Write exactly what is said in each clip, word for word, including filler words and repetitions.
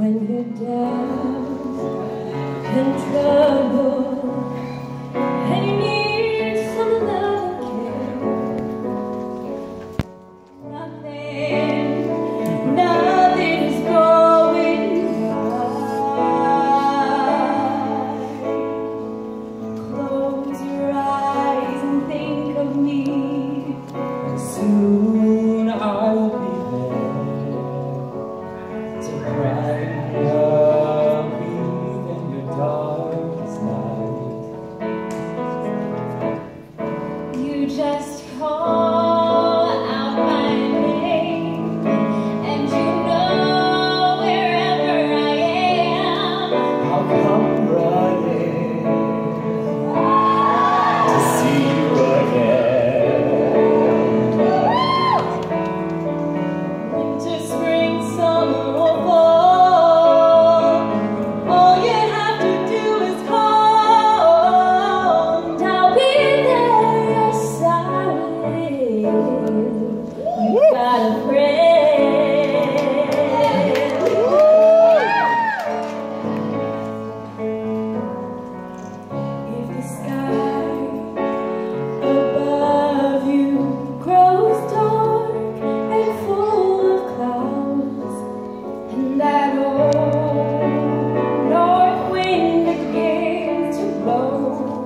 when you're down in trouble and you need some love and care. Nothing, nothing is going right. Close your eyes and think of me. Soon I will be there to cry and love you in your darkest night. You just call out my name, and you know wherever I am, I'll come running to see you again. Winter, spring, summer, or fall, all you have to do is call, and I'll be there. Yes, I will. You got a friend. If the sky above you grows dark and full of clouds, and that old north wind begins to blow,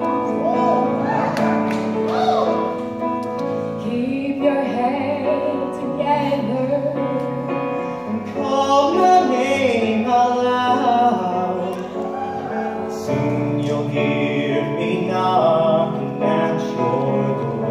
keep your head together and Call my name out loud. Soon you'll hear me knocking at your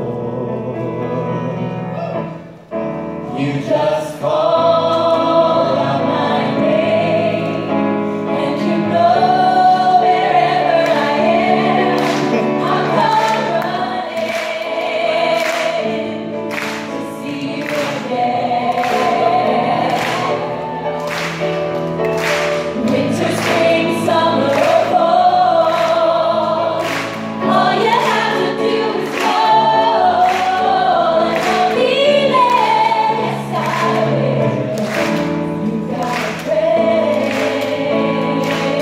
door. You just call out my name, and you know wherever I am, I'll come running to see you again. Winter, spring, summer, or fall, all you have to do is call, and I'll be there. Yes, I will. You got a friend.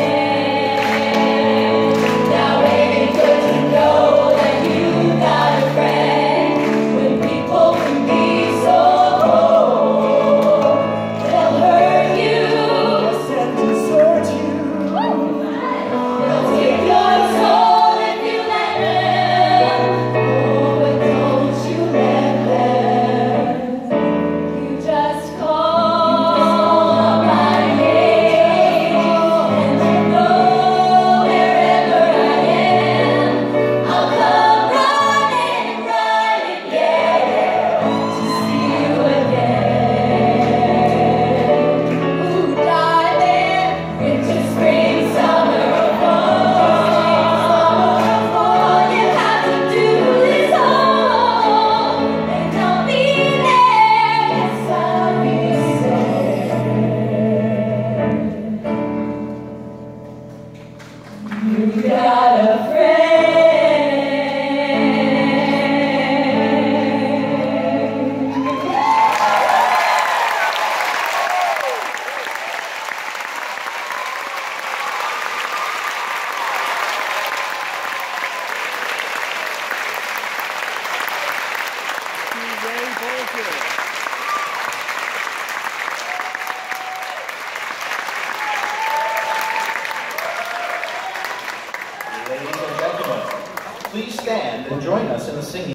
Now ain't it good to know that you got a friend when people can be so cold? They'll hurt you, and desert you. they'll take your soul if you let them. Oh, but don't you let them. You just call my name, and you know wherever I am, I'll come running, running, yeah, to see you again. Ooh, darling, winter, spring, summer, or fall, all you have to do is call, and I'll be there. Yes, I'll be there. You got a friend. Ladies and gentlemen, please stand and join us in the singing.